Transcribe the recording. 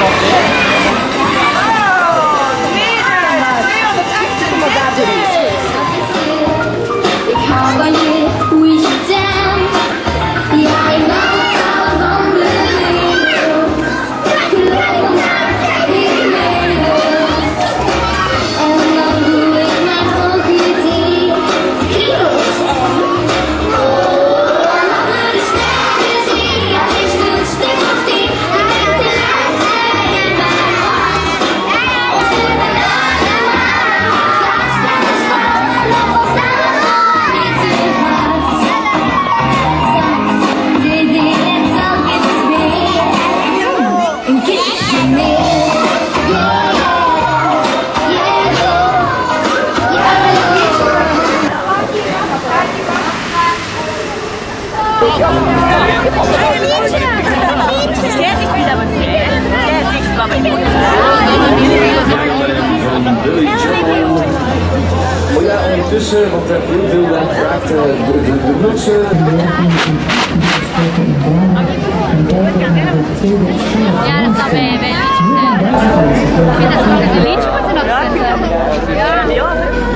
Oh ja, ondertussen, want er heel veel gevraagd, de nutsen. Ja, dat zou bij een liedje moeten. Ik vind dat we een liedje moeten opzetten. Ja.